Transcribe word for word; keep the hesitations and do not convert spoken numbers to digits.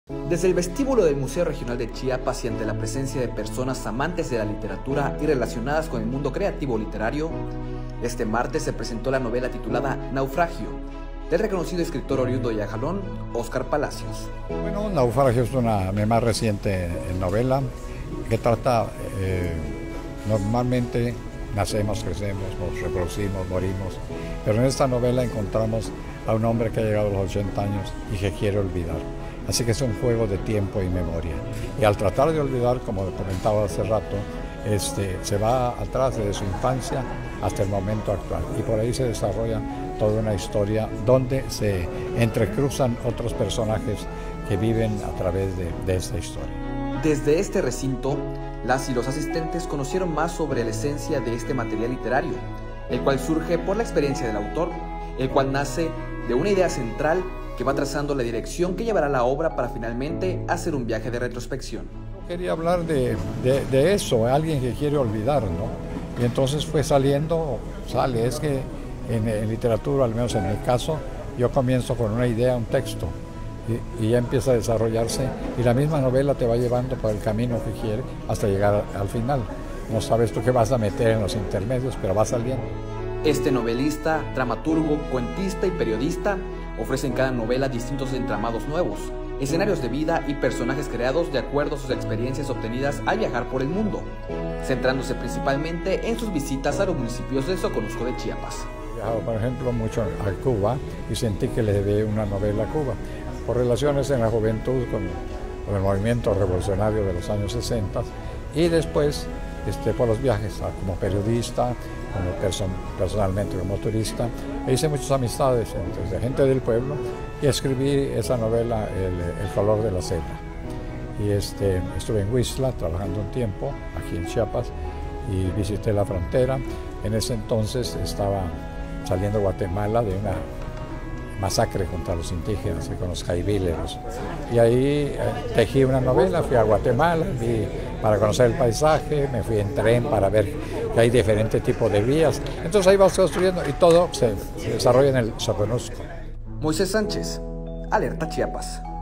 Desde el vestíbulo del Museo Regional de Chiapas y ante la presencia de personas amantes de la literatura y relacionadas con el mundo creativo literario, este martes se presentó la novela titulada Naufragio, del reconocido escritor oriundo de Yajalón, Óscar Palacios. Bueno, Naufragio es una mi más reciente novela que trata, eh, normalmente nacemos, crecemos, nos reproducimos, morimos, pero en esta novela encontramos a un hombre que ha llegado a los ochenta años y que quiere olvidar. Así que es un juego de tiempo y memoria. Y al tratar de olvidar, como comentaba hace rato, este, se va atrás desde su infancia hasta el momento actual. Y por ahí se desarrolla toda una historia donde se entrecruzan otros personajes que viven a través de, de esta historia. Desde este recinto, las y los asistentes conocieron más sobre la esencia de este material literario, el cual surge por la experiencia del autor, el cual nace de una idea central que va trazando la dirección que llevará la obra para finalmente hacer un viaje de retrospección. Quería hablar de, de, de eso, alguien que quiere olvidar, ¿no? Y entonces fue saliendo, sale, es que en, en literatura, al menos en mi caso, yo comienzo con una idea, un texto, y, y ya empieza a desarrollarse, y la misma novela te va llevando por el camino que quiere hasta llegar al final. No sabes tú qué vas a meter en los intermedios, pero va saliendo. Este novelista, dramaturgo, cuentista y periodista ofrece en cada novela distintos entramados nuevos, escenarios de vida y personajes creados de acuerdo a sus experiencias obtenidas al viajar por el mundo, centrándose principalmente en sus visitas a los municipios del Soconusco de Chiapas. He viajado, por ejemplo, mucho a Cuba y sentí que le debí una novela a Cuba, por relaciones en la juventud con, con el movimiento revolucionario de los años sesenta y después Este, por los viajes, como periodista, como person, personalmente como turista, e hice muchas amistades entre gente del pueblo y escribí esa novela, El, el color de la selva. Y este, estuve en Huixla trabajando un tiempo, aquí en Chiapas, y visité la frontera. En ese entonces estaba saliendo Guatemala de una masacre contra los indígenas y con los jaibileros. Y ahí eh, tejí una novela, fui a Guatemala, vi para conocer el paisaje, me fui en tren para ver que hay diferentes tipos de vías. Entonces ahí vas construyendo y todo se, se desarrolla en el Soconusco. Moisés Sánchez, Alerta Chiapas.